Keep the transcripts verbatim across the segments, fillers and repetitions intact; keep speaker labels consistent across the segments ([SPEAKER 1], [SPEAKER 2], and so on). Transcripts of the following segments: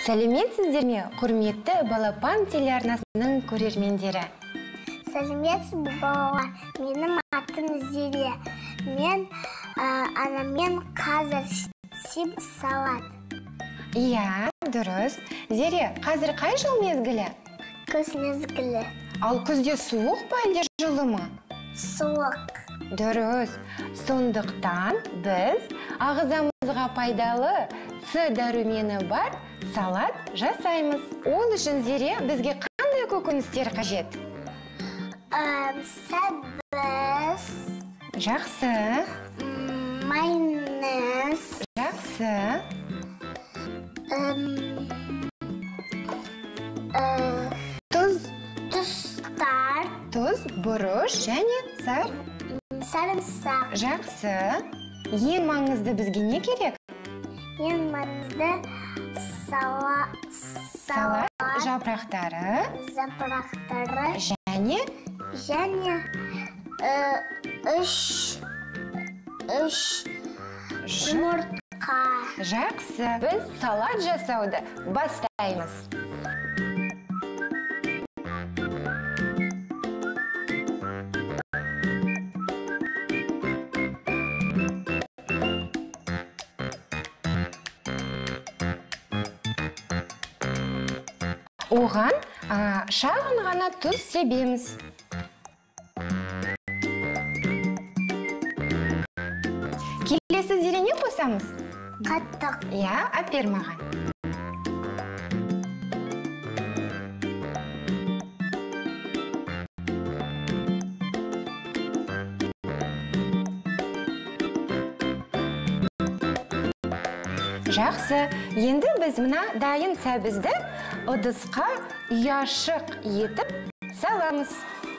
[SPEAKER 1] Сәлеметсіздер ме, құрметті Балапан телеарнасының көрермендері?
[SPEAKER 2] Сәлеметсіз балалар, менің атым Зере. Мен анамен қазір істеп салат.
[SPEAKER 1] Иә, дұрыс. Зере, қазір қай жыл мезгілі?
[SPEAKER 2] Күз мезгілі.
[SPEAKER 1] Ал күзде суық па әлде жылы ма?
[SPEAKER 2] Суық.
[SPEAKER 1] Дұрыс. Сондықтан біз ағзамызға пайдалы С дәрумені бар салат жасаймыз. Ол үшін Зере бізге қандай көкөністер қажет?
[SPEAKER 2] Сәбіз.
[SPEAKER 1] Жақсы.
[SPEAKER 2] Майонез.
[SPEAKER 1] Жақсы. Тұз.
[SPEAKER 2] Тұздар.
[SPEAKER 1] Тұз, бұрыш және сар.
[SPEAKER 2] Сарымсақ.
[SPEAKER 1] Жақсы. Ең маңызды бізге не керек?
[SPEAKER 2] Ең маңызды салат.
[SPEAKER 1] Салат жапырақтары.
[SPEAKER 2] Жапырақтары.
[SPEAKER 1] Және?
[SPEAKER 2] Және үш үш жұмыртқа.
[SPEAKER 1] Жақсы. Біз салат жасауды бастаймыз. Оған шағын ғана тұз себеміз. Келесі Зере не қосамыз?
[SPEAKER 2] Қаттық.
[SPEAKER 1] Иә, әпер маған. Жақсы, енді біз мына дайын сәбізді ыдысқа ұяшық етіп саламыз.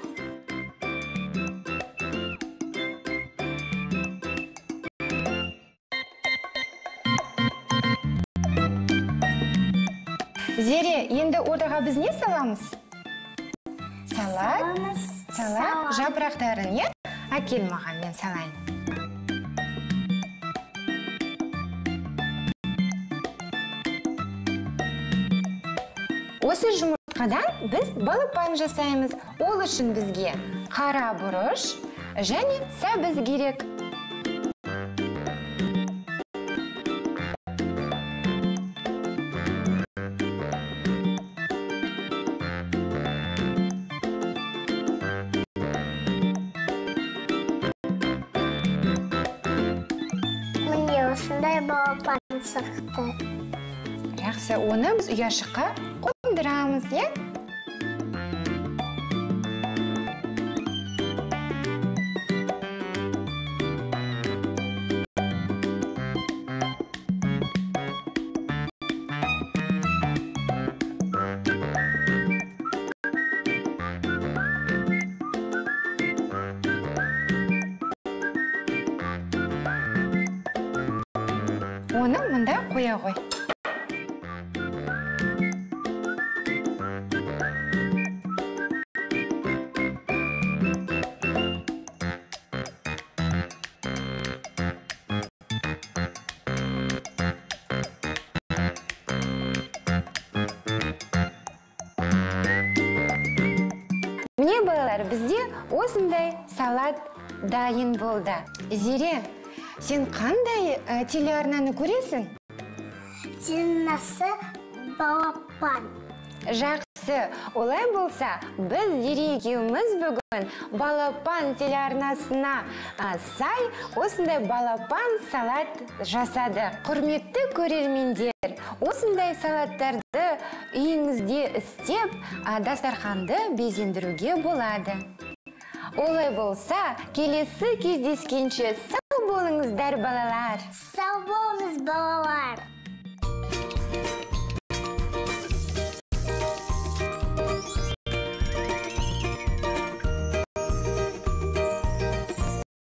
[SPEAKER 1] Зере, енді ортаға біз не саламыз? Салат, салат жапырақтарын, е? Әкел маған, мен салайын. Осы жұмыртқадан біз балапан жасаймыз. Ол үшін бізге қара бұрыш және сәбіз керек.
[SPEAKER 2] Міне осындай балапан шықты.
[SPEAKER 1] Жақсы, оны біз ұяшыққа қондырамыз, е? Оны мұнда қоя ғой. Міне балалар, бізде осындай салат дайын болды. Зере, сен қандай телеарнаны көресің?
[SPEAKER 2] Телеарнасы балапан.
[SPEAKER 1] Жақсы, олай болса, біз Зере екеуміз бүгін балапан телеарнасына сай осындай балапан салат жасады. Құрметті көрермендер, осындай салаттарды үйіңізде істеп, дастарханды безендіруге болады. Олай болса, келесі кездескенше сау болыңыздар балалар.
[SPEAKER 2] Сау болыңыз балалар.